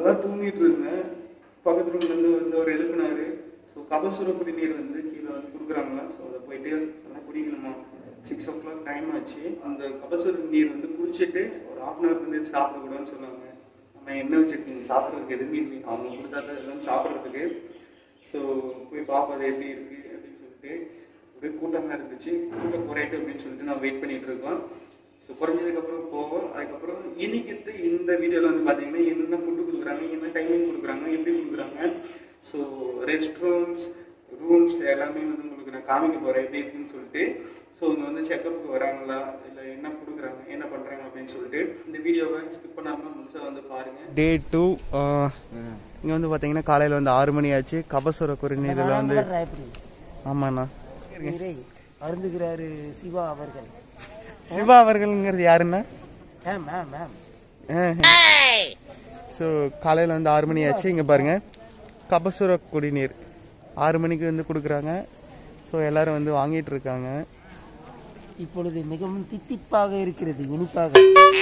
தான் தூங்கிட்டு இருந்தேன். பக்கத்து ரூம்லேருந்து வந்து ஒரு எழுப்பினாரு. ஸோ கபசுர குடிநீர் வந்து கீழே வந்து கொடுக்குறாங்களா. ஸோ அதை போயிட்டு நல்லா குடிக்கணுமா. 6 o'clock டைம் ஆச்சு. அந்த கபசுர நீர் வந்து குடிச்சிட்டு ஒரு 1/2 hour வந்து சாப்பிடக்கூடாதுன்னு சொன்னாங்க. நம்ம என்ன வச்சுருக்கீங்க சாப்பிட்றதுக்கு எதுவுமே இல்லை. அவங்க கொடுத்தாத எல்லாம் சாப்பிட்றதுக்கு. ஸோ போய் பார்ப்பது எப்படி இருக்குது அப்படின்னு சொல்லிட்டு ஒரே கூட்டமாக இருந்துச்சு. கூட்டம் குறையிட்டு அப்படின்னு சொல்லிட்டு நான் வெயிட் பண்ணிகிட்டு இருக்கோம். ஸோ குறைஞ்சதுக்கப்புறம் போவோம். அதுக்கப்புறம் இன்னைக்கு இந்த வீடியோவில் வந்து பார்த்தீங்கன்னா என்னென்ன ஃபுட்டு கொடுக்குறாங்க, என்ன டைமிங் கொடுக்குறாங்க, எப்படி கொடுக்குறாங்க. ஸோ ரெஸ்ட் ரூம்ஸ் எல்லாமே வந்து உங்களுக்கு நான் காமிக்க போகிறேன் எப்படி இருக்குன்னு சொல்லிட்டு. ஸோ இங்கே வந்து செக்கப்புக்கு வராங்களா இல்லை என்ன கொடுக்குறாங்க என்ன பண்ணுறாங்க அப்படின்னு சொல்லிட்டு இந்த வீடியோவை ஸ்கிப் பண்ணாமல் முழுசாக வந்து பாருங்கள். டே 2 இங்கே வந்து பார்த்தீங்கன்னா காலையில் வந்து 6 மணி ஆச்சு. கபசுர குடிநீரில் வந்து ஆமாண்ணா அருந்துகிறாரு சிவா அவர்கள். சிவா அவர்கள்ங்கிறது யாருன்னா? ஸோ காலையில் வந்து 6 மணி ஆச்சு. இங்கே பாருங்க கபசுர குடிநீர் 6 மணிக்கு வந்து கொடுக்குறாங்க. ஸோ எல்லாரும் வந்து வாங்கிட்டு இருக்காங்க. இப்பொழுது மிகவும் தித்திப்பாக இருக்கிறது, இனிப்பாக.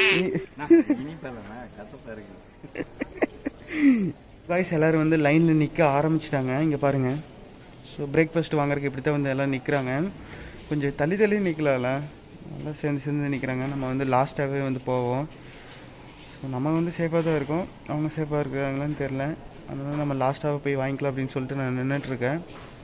காய்ஸ் எல்லாரும் வந்து லைனில் நிற்க ஆரம்பிச்சிட்டாங்க. இங்கே பாருங்க. ஸோ பிரேக்ஃபாஸ்ட் வாங்குறதுக்கு இப்படி தான் வந்து எல்லாம் நிற்கிறாங்க. கொஞ்சம் தள்ளி நிற்கலாம்ல, நல்லா சேர்ந்து நிற்கிறாங்க. நம்ம வந்து லாஸ்ட்டாகவே வந்து போவோம். ஸோ நம்ம வந்து சேஃபாக தான் இருக்கோம், அவங்க சேஃபாக இருக்கிறாங்களான்னு தெரில. அதனால நம்ம லாஸ்ட்டாக போய் வாங்கிக்கலாம் அப்படின்னு சொல்லிட்டு நான் நின்றுட்டுருக்கேன்.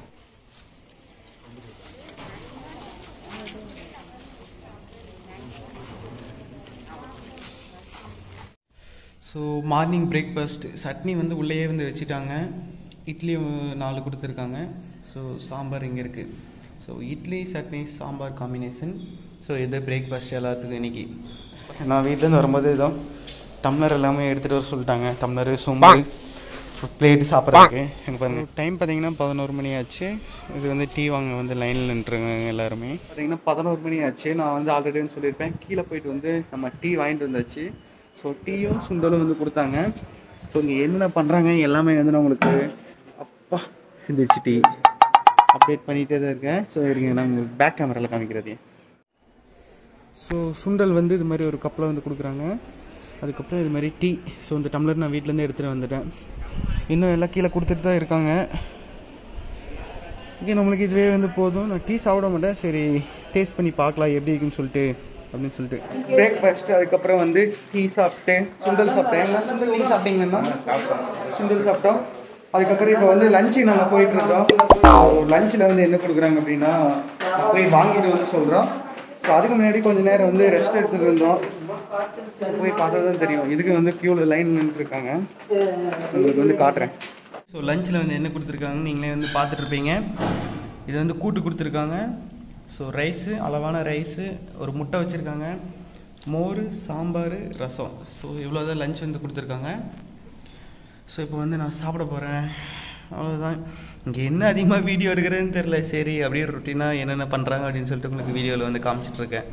ஸோ மார்னிங் பிரேக்ஃபாஸ்ட் சட்னி வந்து உள்ளேயே வந்து வச்சுட்டாங்க. இட்லி 4 கொடுத்துருக்காங்க. ஸோ சாம்பார் இங்கே இருக்குது. So idli chutney sambar combination. So இது பிரேக்ஃபாஸ்ட் எல்லாத்துக்கும் இன்றைக்கி. நான் வீட்டிலேருந்து வரும்போது ஏதோ டம்ளர் எல்லாமே எடுத்துகிட்டு வர சொல்லிட்டாங்க. டம்ளரு சொம்பு பிளேட்டு சாப்பிட்றதுக்கு. எனக்கு பாருங்கள் டைம் பார்த்தீங்கன்னா 11 மணி ஆச்சு. இது வந்து டீ வாங்க வந்து லைனில் நின்றுருக்காங்க எல்லாருமே. பார்த்தீங்கன்னா 11 மணி ஆச்சு. நான் வந்து ஆல்ரெடின்னு சொல்லியிருப்பேன். கீழே போயிட்டு வந்து நம்ம டீ வாங்கிட்டு வந்தாச்சு. ஸோ டீயும் சுண்டலும் வந்து கொடுத்தாங்க. ஸோ இங்கே என்னென்ன பண்ணுறாங்க எல்லாமே வந்து நான் உங்களுக்கு அப்பா சிந்திச்சு டீ அப்டேட் பண்ணிகிட்டே தான் இருக்கேன். ஸோ இருங்க நான் உங்களுக்கு பேக் கேமராவில் காமிக்கிறது. ஸோ சுண்டல் வந்து இது மாதிரி ஒரு கப்பில் வந்து கொடுக்குறாங்க. அதுக்கப்புறம் இது மாதிரி டீ. ஸோ இந்த டம்ளர் நான் வீட்டிலேருந்து எடுத்துகிட்டு வந்துட்டேன். இன்னும் எல்லாம் கீழே கொடுத்துட்டு தான் இருக்காங்க. இங்கே நம்மளுக்கு இதுவே வந்து போதும். நான் டீ சாப்பிட மாட்டேன். சரி டேஸ்ட் பண்ணி பார்க்கலாம் எப்படி இருக்குன்னு சொல்லிட்டு அப்படின்னு சொல்லிட்டு பிரேக்ஃபாஸ்ட். அதுக்கப்புறம் வந்து டீ சாப்பிட்டு சுண்டல் சாப்பிட்டேன். சுண்டல் டீ சாப்பிட்டீங்கன்னா சுண்டல் சாப்பிட்டோம். அதுக்கப்புறம் இப்போ வந்து லஞ்சுக்கு நாங்கள் போயிட்டுருக்கோம். லஞ்சில் வந்து என்ன கொடுக்குறாங்க அப்படின்னா போய் வாங்கிட்டு வந்து சொல்கிறோம். ஸோ அதுக்கு முன்னாடி கொஞ்சம் நேரம் வந்து ரெஸ்ட் எடுத்துகிட்டு இருந்தோம். ஸோ போய் பார்த்தா தான் தெரியும். இதுக்கு வந்து க்யூவில் லைன் நின்றுருக்காங்க. உங்களுக்கு வந்து காட்டுறேன். ஸோ லஞ்சில் வந்து என்ன கொடுத்துருக்காங்கன்னு நீங்களே வந்து பார்த்துட்ருப்பீங்க. இது வந்து கூட்டு கொடுத்துருக்காங்க. ஸோ ரைஸு, அளவான ரைஸு, ஒரு முட்டை வச்சுருக்காங்க, மோர், சாம்பார், ரசம். ஸோ இவ்வளோ தான் லஞ்ச் வந்து கொடுத்துருக்காங்க. ஸோ இப்போ வந்து நான் சாப்பிட போகிறேன். அவ்வளோதான். இங்கே என்ன அதிகமாக வீடியோ எடுக்கிறேன்னு தெரில. சரி அப்படியே ரொட்டீனாக என்னென்ன பண்ணுறாங்க அப்படின்னு சொல்லிட்டு உங்களுக்கு வீடியோவில் வந்து காமிச்சிட்ருக்கேன்.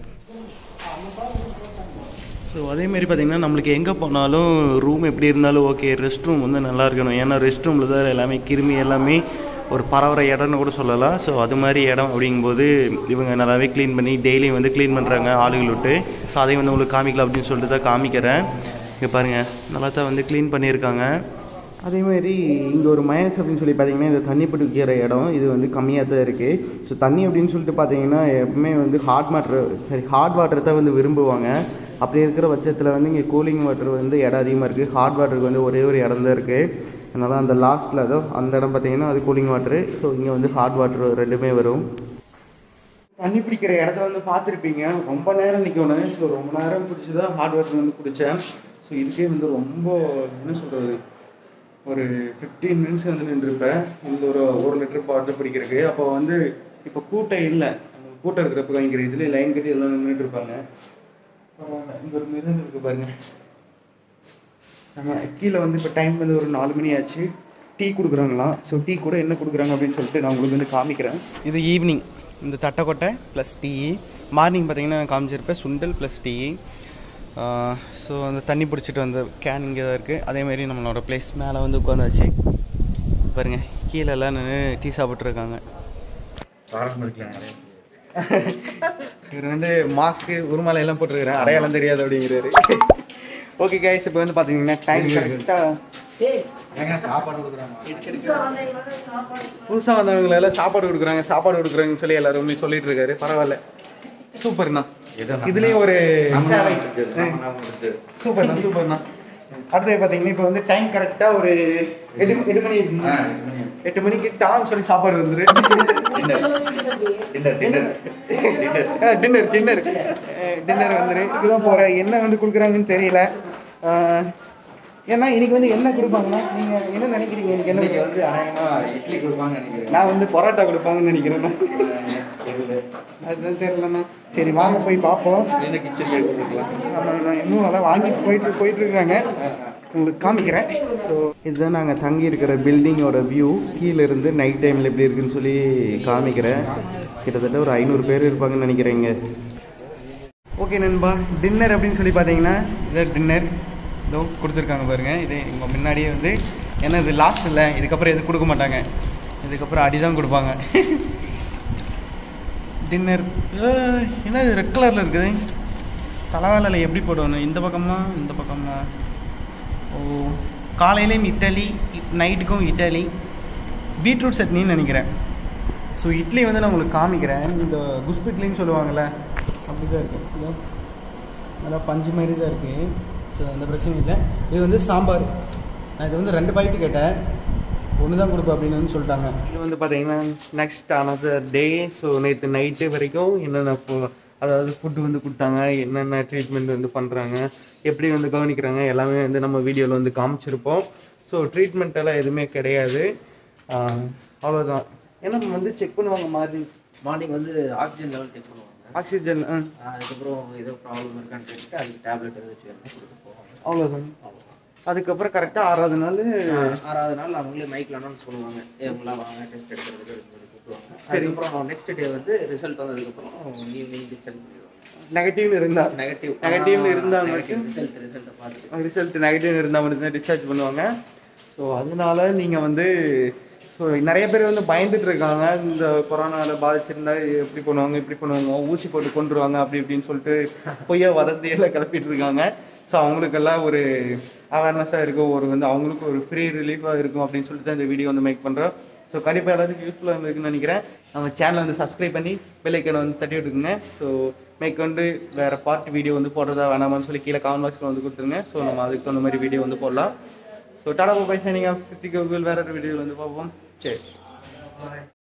ஸோ அதேமாரி பார்த்திங்கன்னா நம்மளுக்கு எங்கே போனாலும் ரூம் எப்படி இருந்தாலும் ஓகே, ரெஸ்ட் ரூம் வந்து நல்லா இருக்கணும். ஏன்னா ரெஸ்ட் ரூமில் தான் எல்லாமே கிருமி எல்லாமே ஒரு பரவற இடம்னு கூட சொல்லலாம். ஸோ அது மாதிரி இடம் அப்படிங்கும்போது இவங்க நல்லாவே க்ளீன் பண்ணி டெய்லியும் வந்து க்ளீன் பண்ணுறாங்க ஆளுகள் விட்டு. ஸோ அதையும் வந்து உங்களுக்கு காமிக்கலாம் அப்படின்னு சொல்லிட்டு தான் காமிக்கிறேன். இங்கே பாருங்கள் நல்லா தான் வந்து க்ளீன் பண்ணியிருக்காங்க. அதேமாதிரி இங்கே ஒரு மைனஸ் அப்படின்னு சொல்லி பார்த்தீங்கன்னா இந்த தண்ணி பிடிக்கிற இடம் இது வந்து கம்மியாக தான் இருக்குது. ஸோ தண்ணி அப்படின்னு சொல்லிட்டு பார்த்தீங்கன்னா எப்பவுமே வந்து ஹாட் வாட்டர் தான் வந்து விரும்புவாங்க. அப்படி இருக்கிற பட்சத்தில் வந்து இங்கே கூலிங் வாட்டர் வந்து இடம் அதிகமாக இருக்குது. ஹாட் வாட்டருக்கு வந்து ஒரே ஒரு இடம் தான் இருக்குது. அதனால் அந்த லாஸ்ட்டில் அதோ அந்த இடம் பார்த்தீங்கன்னா அது கூலிங் வாட்டரு. ஸோ இங்கே வந்து ஹாட் வாட்டர் ரெண்டுமே வரும். தண்ணி பிடிக்கிற இடத்த வந்து பார்த்துருப்பீங்க. ரொம்ப நேரம் நிற்கணும். ஸோ ரொம்ப நேரம் பிடிச்சி தான் ஹாட் வாட்டர் வந்து குடித்தேன். ஸோ இதுக்கே வந்து ரொம்ப என்ன சொல்கிறது ஒரு 15 மினிட்ஸ் வந்து நின்றுருப்பேன். இந்த ஒரு லிட்டர் வாட்டர் பிடிக்கிறதுக்கு. அப்போ வந்து இப்போ கூட்டம் இல்லை. கூட்டம் இருக்கிறப்ப வாங்கிக்கிற இதுலேயே லைன் கட்டி எல்லாம் நின்றுட்டு இருப்பாங்க. இங்கே ஒரு மிருந்தம் இருக்குது பாருங்கள். கீழே வந்து இப்போ டைம் வந்து ஒரு 4 மணி ஆச்சு. டீ கொடுக்குறாங்களாம். ஸோ டீ கூட என்ன கொடுக்குறாங்க அப்படின்னு சொல்லிட்டு நான் உங்களுக்கு வந்து காமிக்கிறேன். இது ஈவினிங் இந்த தட்டைக்கொட்டை ப்ளஸ் டீ. மார்னிங் பார்த்தீங்கன்னா நான் காமிச்சிருப்பேன் சுண்டல் ப்ளஸ் டீ. ஸோ அந்த தண்ணி பிடிச்சிட்டு வந்த கேன் இங்கே தான் இருக்குது. அதேமாரி நம்மளோட பிளேஸ் மேலே வந்து உட்காந்தாச்சு பாருங்கள். கீழே எல்லாம் நின்று டீ சாப்பிட்ருக்காங்க. இவர் வந்து மாஸ்க்கு உருமாலை எல்லாம் போட்டுருக்கிறேன். அடையாளம் தெரியாது அப்படிங்கிறாரு. ஓகே கைஸ் இப்போ வந்து பார்த்தீங்கன்னா டைம் கரெக்டாக புதுசாக வந்தவங்களை எல்லாம் சாப்பாடு கொடுக்குறாங்கன்னு சொல்லி எல்லாரும் சொல்லிட்டு இருக்காரு. பரவாயில்ல, சூப்பர்ண்ணா. இதுலேயும் ஒரு சூப்பர்ண்ணா. அடுத்தது பார்த்தீங்கன்னா இப்போ வந்து டைம் கரெக்டாக ஒரு 8 மணி இருக்குங்க. 8 மணிக்கு டான்னு சொல்லி சாப்பாடு வந்துரு. டின்னர் வந்துரு. இதுதான் போகிறேன். என்ன வந்து கொடுக்குறாங்கன்னு தெரியல. ஏன்னா இன்னைக்கு வந்து என்ன கொடுப்பாங்கன்னா நீங்கள் என்ன நினைக்கிறீங்க? இன்னைக்கு என்ன வந்து இட்லி கொடுப்பாங்க நினைக்கிறேன். நான் வந்து பரோட்டா கொடுப்பாங்கன்னு நினைக்கிறேண்ணா. அதுதான் தெரியலண்ணா. சரி வாங்க போய் பார்ப்போம். ஆமாண்ணா, இன்னும் நல்லா வாங்கிட்டு போயிட்டு இருக்காங்க. உங்களுக்கு காமிக்கிறேன். ஸோ இதுதான் நாங்கள் தங்கி இருக்கிற பில்டிங்கோட வியூ. கீழே இருந்து நைட் டைமில் எப்படி இருக்குன்னு சொல்லி காமிக்கிறேன். கிட்டத்தட்ட ஒரு 500 பேர் இருப்பாங்கன்னு நினைக்கிறேங்க. ஓகே நண்பா, டின்னர் அப்படின்னு சொல்லி பார்த்தீங்கன்னா இதான் டின்னர். இதோ கொடுத்துருக்காங்க பாருங்கள். இது உங்கள் முன்னாடியே வந்து ஏன்னா இது லாஸ்ட் இல்லை, இதுக்கப்புறம் எதுவும் கொடுக்க மாட்டாங்க. இதுக்கப்புறம் அடி தான் கொடுப்பாங்க. டின்னர் என்ன இது ரெட் கலரில் இருக்குது? தலைவாலையில் எப்படி போடணும்? இந்த பக்கமா? ஓ, காலையிலையும் இட்லி, நைட்டுக்கும் இட்லி, பீட்ரூட் சட்னின்னு நினைக்கிறேன். ஸோ இட்லி வந்து நான் உங்களுக்கு காமிக்கிறேன். இந்த குஸ்பு இட்லின்னு சொல்லுவாங்கள்ல, அப்படி தான் இருக்குது. நல்லா பஞ்சு மாதிரி தான் இருக்குது. ஸோ அந்த பிரச்சனை இல்லை. இது வந்து சாம்பார். நான் இது வந்து 2 பாக்கெட்டு கேட்டேன். 1 தான் கொடுப்பேன் அப்படின்னு சொல்லிட்டாங்க. இது வந்து பார்த்தீங்கன்னா நெக்ஸ்ட் அனதர் டே. ஸோ நேற்று நைட்டு வரைக்கும் என்னென்ன அதாவது ஃபுட்டு வந்து கொடுத்தாங்க, என்னென்ன ட்ரீட்மெண்ட் வந்து பண்ணுறாங்க, எப்படி வந்து கவனிக்கிறாங்க எல்லாமே வந்து நம்ம வீடியோவில் வந்து காமிச்சிருப்போம். ஸோ ட்ரீட்மெண்ட் எல்லாம் எதுவுமே கிடையாது, அவ்வளோதான். ஏன்னா வந்து செக் பண்ணுவாங்க மார்னிங் வந்து ஆக்சிஜன் லெவல் செக் பண்ணுவாங்க. ஆக்சிஜன் அதுக்கப்புறம் ஏதோ ப்ராப்ளம் இருக்கான்னு கேட்டு அதுக்கு டேப்லெட் எதாவது வச்சு கொடுத்து போவாங்க. அவ்வளோதான். அதுக்கப்புறம் கரெக்டாக 6வது நாள் அவங்களே மைக்கில் அனௌன்ஸ் பண்ணுவாங்க, இவங்களாம் வாங்க டெஸ்ட் எடுக்கிறதுக்கு கூப்பிடுவாங்க. சரி, அப்புறம் நெக்ஸ்ட் டே வந்து ரிசல்ட் வந்ததுக்கப்புறம் ஈவினிங் டிஸ்டர்ப் பண்ணிடுவாங்க. நெகட்டிவ்னு இருந்தால் ரிசல்ட் நெகட்டிவ்னு இருந்தால் மட்டும்தான் டிஸ்சார்ஜ் பண்ணுவாங்க. ஸோ அதனால நீங்கள் வந்து ஸோ நிறைய பேர் வந்து பயந்துட்டு இருக்காங்க. இந்த கொரோனாவில் பாதிச்சிருந்தா எப்படி பண்ணுவாங்க, ஊசி போட்டு கொண்டுருவாங்க அப்படி இப்படின்னு சொல்லிட்டு பொய்யா வதந்தியெல்லாம் கிளப்பிட்டு இருக்காங்க. ஸோ அவங்களுக்கெல்லாம் ஒரு அவேர்னஸாக இருக்கும், ஒரு வந்து அவங்களுக்கு ஒரு ஃப்ரீ ரிலீஃபாக இருக்கும் அப்படின்னு சொல்லிட்டு தான் இந்த வீடியோ வந்து மேக் பண்ணுறோம். ஸோ கண்டிப்பாக எல்லாத்துக்கும் யூஸ்ஃபுல்லாக இருந்திருக்குன்னு நினைக்கிறேன். நம்ம சேனலை வந்து சப்ஸ்கிரைப் பண்ணி பெல் ஐக்கனை வந்து தட்டி விட்டுக்குங்க. ஸோ மேற்கொண்டு வேறு பார்ட் வீடியோ வந்து போடுறதா வேணாமான்னு சொல்லி கீழே கமெண்ட் பாக்ஸில் வந்து கொடுத்துருங்க. ஸோ நம்ம அதுக்கு தகுந்த மாதிரி வீடியோ வந்து போடலாம். So tata bye, signing off. வேறு ஒரு வீடியோவில் வந்து பார்ப்போம். சரி.